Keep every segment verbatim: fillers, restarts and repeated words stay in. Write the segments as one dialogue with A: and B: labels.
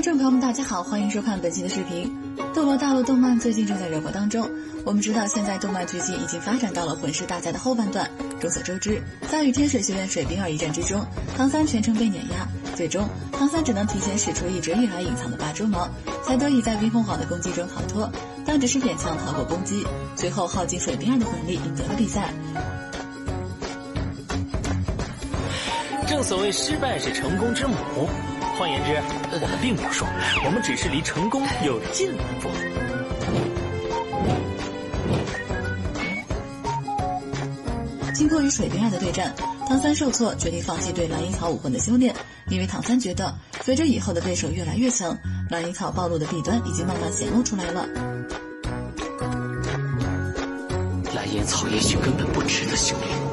A: 观众朋友们，大家好，欢迎收看本期的视频。斗罗大陆动漫最近正在热播当中。我们知道，现在动漫剧情已经发展到了魂师大赛的后半段。众所周知，在与天水学院水冰儿一战之中，唐三全程被碾压，最终唐三只能提前使出一直以来隐藏的八蛛矛，才得以在冰凤凰的攻击中逃脱，但只是勉强逃过攻击，最后耗尽水冰儿的魂力赢得了比赛。
B: 正所谓失败是成功之母，换言之，我们并没有输，我们只是离成功又近了一步。
A: 经过与水冰儿的对战，唐三受挫，决定放弃对蓝银草武魂的修炼，因为唐三觉得随着以后的对手越来越强，蓝银草暴露的弊端已经慢慢显露出来了。
C: 蓝银草也许根本不值得修炼。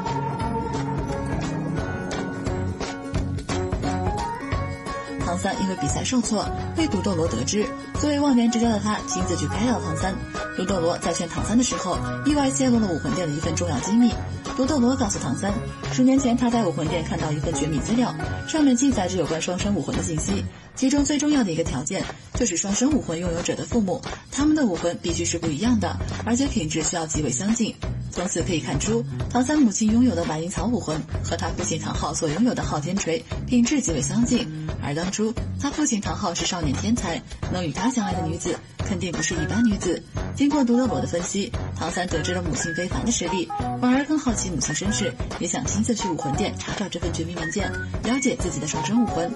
A: 唐三因为比赛受挫，被毒斗罗得知，作为忘年之交的他亲自去开导唐三。毒斗罗在劝唐三的时候，意外泄露了武魂殿的一份重要机密。毒斗罗告诉唐三，十年前他在武魂殿看到一份绝密资料，上面记载着有关双生武魂的信息，其中最重要的一个条件就是双生武魂拥有者的父母，他们的武魂必须是不一样的，而且品质需要极为相近。从此可以看出，唐三母亲拥有的白银草武魂和他父亲唐昊所拥有的昊天锤品质极为相近，而当初他父亲唐昊是少年天才，能与他相爱的女子肯定不是一般女子。经过毒斗罗的分析，唐三得知了母亲非凡的实力，反而更好奇母亲身世，也想亲自去武魂殿查找这份绝密文件，了解自己的双生武魂。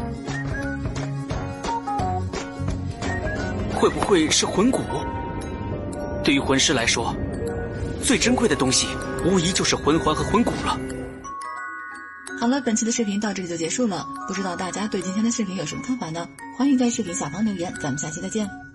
C: 会不会是魂骨？对于魂师来说，最珍贵的东西无疑就是魂环和魂骨了。
A: 好了，本期的视频到这里就结束了，不知道大家对今天的视频有什么看法呢？欢迎在视频下方留言，咱们下期再见。